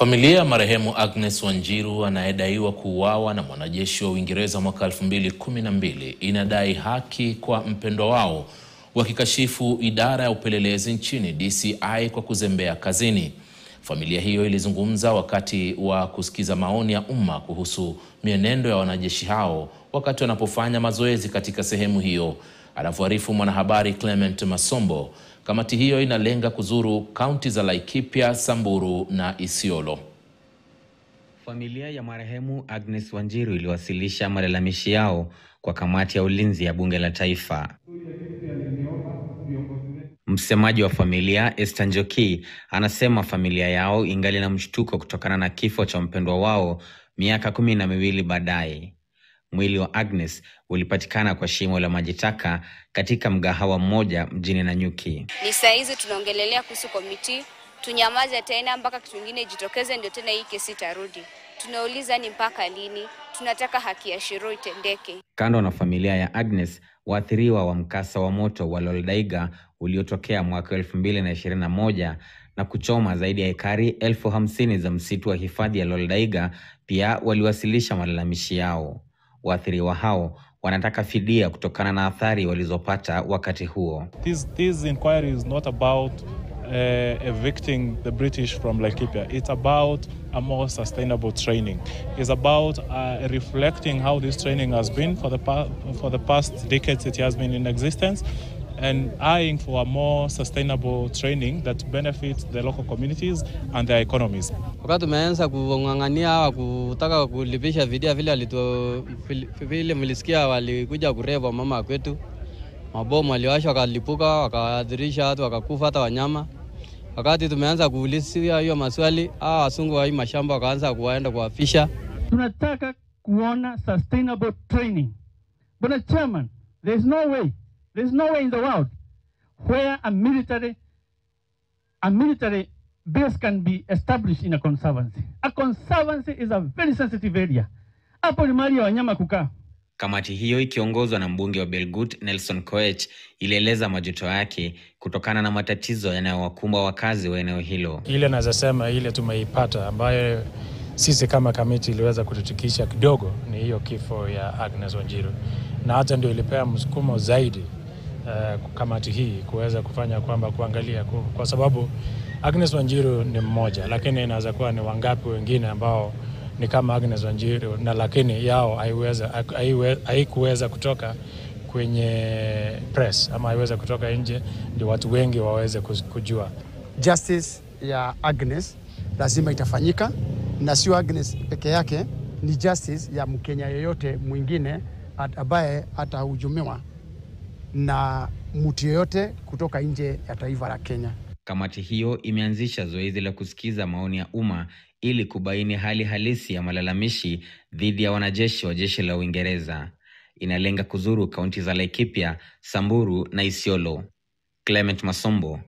Familia ya marehemu Agnes Wanjiru anayedaiwa kuuawa na mwanajeshi wa Uingereza mwaka 2012 inadai haki kwa mpendwa wao, wakikashifu idara ya upelelezi nchini DCI kwa kuzembea kazini. Familia hiyo ilizungumza wakati wa kusikiza maoni ya umma kuhusu mienendo ya wanajeshi hao wakati wanapofanya mazoezi katika sehemu hiyo. Anafuarifu mwanahabari Clement Masombo. Kamati hiyo inalenga kuzuru kaunti za Laikipia, Samburu na Isiolo. Familia ya marehemu Agnes Wanjiru iliwasilisha malalamishi yao kwa kamati ya ulinzi ya bunge la taifa. Msemaji wa familia Esther Njoki anasema familia yao ingali na mshtuko kutokana na kifo cha mpendwa wao miaka 12 baadaye. Mwili wa Agnes ulipatikana kwa shimo la majitaka katika mgahawa mmoja mjini Nanyuki. Ni saa hizi tunaongelelea kuhusu komiti, tunyamaze tena mpaka kitu kingine jitokeze ndio tena hii kesi tarudi. Tunauliza ni mpaka lini? Tunataka haki ya Shiro itendeke. Kando na familia ya Agnes, waathiriwa wa mkasa wa moto wa Loldaiga uliotokea mwaka 2021 na kuchoma zaidi ya ekari 50,000 za msitu wa hifadhi ya Loldaiga pia waliwasilisha malalamishi yao. Waathiriwa hao wanataka fidia kutokana na athari walizopata wakati huo. This inquiry is not about evicting the British from Laikipia. It's about a more sustainable training. It's about reflecting how this training has been for the past decades it has been in existence, and eyeing for a more sustainable training that benefits the local communities and their economies. Wakati tumeanza kungangania kutaka kulipisha fidia vile mlisikia walikuja kureva mama kwetu. Mabomu waliwashwa wakalipuka, wakaadhirisha watu, wakakufa hata wanyama. Wakati tumeanza kuulizia hiyo maswali, wasungu wa hii mashamba wakaanza kuwaenda kuwafisha. Tunataka kuona sustainable training. But chairman, there's no way in the world where a military base can be established in a conservancy. A conservancy is a very sensitive area. Hapo ni mahali ya wanyama kukaa. Kamati hiyo ikiongozwa na mbunge wa Belgut Nelson Koech ilieleza majuto yake kutokana na matatizo yanayowakumba wakazi wa eneo hilo. Ile naweza sema ile tumeipata ambayo sisi kama kamati iliweza kututikisha kidogo ni hiyo kifo ya Agnes Wanjiru. Na hata ndio ilipea msukumo zaidi kamati hii kuweza kufanya kwamba kuangalia kwa sababu Agnes Wanjiru ni mmoja, lakini inaweza kuwa ni wangapi wengine ambao ni kama Agnes Wanjiru na lakini yao haikuweza kutoka kwenye press ama haiweza kutoka nje ndio watu wengi waweze kujua. Justice ya Agnes lazima itafanyika, na sio Agnes peke yake, ni justice ya Mkenya yeyote mwingine ambaye atahujumiwa na mtu yeyote kutoka nje ya taifa la Kenya. Kamati hiyo imeanzisha zoezi la kusikiza maoni ya umma ili kubaini hali halisi ya malalamishi dhidi ya wanajeshi wa jeshi la Uingereza. Inalenga kuzuru kaunti za Laikipia, Samburu na Isiolo. Clement Masombo,